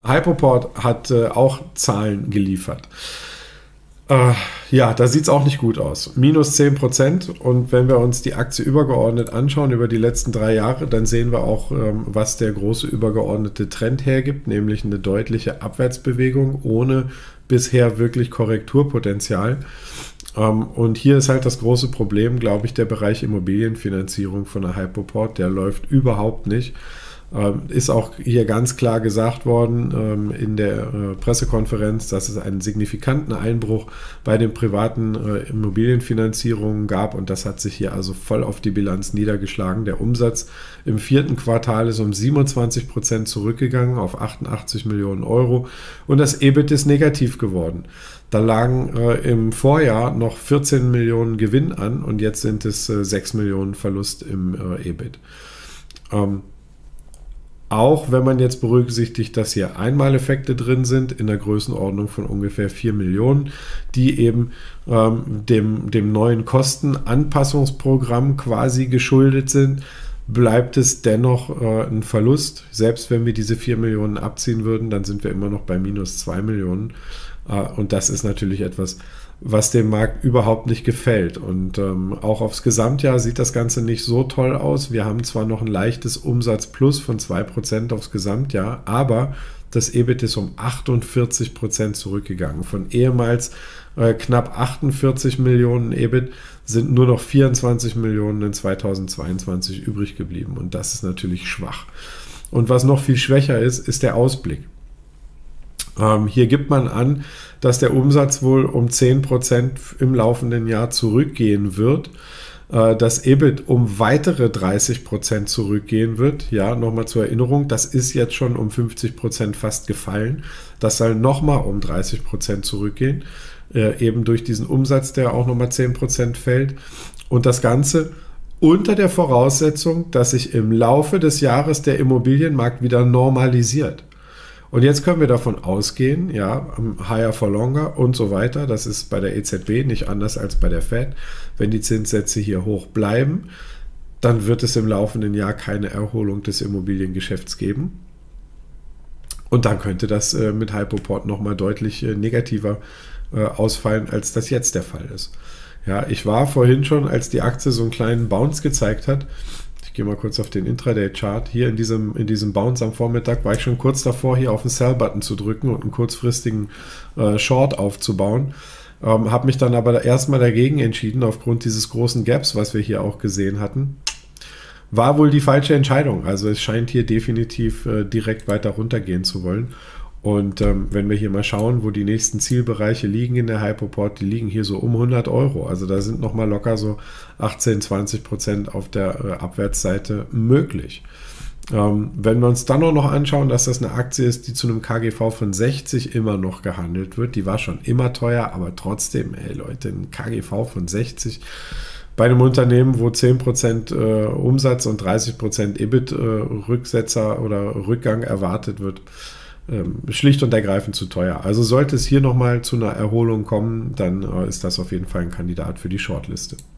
Hypoport hat auch Zahlen geliefert. Ja, da sieht es auch nicht gut aus. Minus 10%. Und wenn wir uns die Aktie übergeordnet anschauen über die letzten 3 Jahre, dann sehen wir auch, was der große übergeordnete Trend hergibt, nämlich eine deutliche Abwärtsbewegung ohne bisher wirklich Korrekturpotenzial. Und hier ist halt das große Problem, glaube ich, der Bereich Immobilienfinanzierung von der Hypoport. Der läuft überhaupt nicht. Ist auch hier ganz klar gesagt worden in der Pressekonferenz, dass es einen signifikanten Einbruch bei den privaten Immobilienfinanzierungen gab, und das hat sich hier also voll auf die Bilanz niedergeschlagen. Der Umsatz im 4. Quartal ist um 27% zurückgegangen auf 88 Millionen Euro und das EBIT ist negativ geworden. Da lagen im Vorjahr noch 14 Millionen Gewinn an und jetzt sind es 6 Millionen Verlust im EBIT. Auch wenn man jetzt berücksichtigt, dass hier Einmaleffekte drin sind in der Größenordnung von ungefähr 4 Millionen, die eben dem neuen Kostenanpassungsprogramm quasi geschuldet sind, bleibt es dennoch ein Verlust. Selbst wenn wir diese 4 Millionen abziehen würden, dann sind wir immer noch bei minus 2 Millionen. Und das ist natürlich etwas, was dem Markt überhaupt nicht gefällt. Und auch aufs Gesamtjahr sieht das Ganze nicht so toll aus. Wir haben zwar noch ein leichtes Umsatzplus von 2% aufs Gesamtjahr, aber das EBIT ist um 48% zurückgegangen. Von ehemals knapp 48 Millionen EBIT sind nur noch 24 Millionen in 2022 übrig geblieben. Und das ist natürlich schwach. Und was noch viel schwächer ist, ist der Ausblick. Hier gibt man an, dass der Umsatz wohl um 10% im laufenden Jahr zurückgehen wird, das EBIT um weitere 30% zurückgehen wird. Ja, nochmal zur Erinnerung, das ist jetzt schon um 50% fast gefallen. Das soll nochmal um 30% zurückgehen, eben durch diesen Umsatz, der auch nochmal 10% fällt. Und das Ganze unter der Voraussetzung, dass sich im Laufe des Jahres der Immobilienmarkt wieder normalisiert. Und jetzt können wir davon ausgehen, ja, higher for longer und so weiter, das ist bei der EZB nicht anders als bei der Fed. Wenn die Zinssätze hier hoch bleiben, dann wird es im laufenden Jahr keine Erholung des Immobiliengeschäfts geben. Und dann könnte das mit Hypoport nochmal deutlich negativer ausfallen, als das jetzt der Fall ist. Ja, ich war vorhin schon, als die Aktie so einen kleinen Bounce gezeigt hat, ich gehe mal kurz auf den Intraday-Chart. Hier in diesem Bounce am Vormittag war ich schon kurz davor, hier auf den Sell-Button zu drücken und einen kurzfristigen Short aufzubauen. Habe mich dann aber erstmal dagegen entschieden, aufgrund dieses großen Gaps, was wir hier auch gesehen hatten. War wohl die falsche Entscheidung. Also es scheint hier definitiv direkt weiter runtergehen zu wollen. Und wenn wir hier mal schauen, wo die nächsten Zielbereiche liegen in der Hypoport, die liegen hier so um 100 Euro. Also da sind nochmal locker so 18-20% auf der Abwärtsseite möglich. Wenn wir uns dann auch noch anschauen, dass das eine Aktie ist, die zu einem KGV von 60 immer noch gehandelt wird. Die war schon immer teuer, aber trotzdem, ey Leute, ein KGV von 60 bei einem Unternehmen, wo 10% Umsatz und 30% EBIT-Rücksetzer oder Rückgang erwartet wird, schlicht und ergreifend zu teuer. Also sollte es hier nochmal zu einer Erholung kommen, dann ist das auf jeden Fall ein Kandidat für die Shortliste.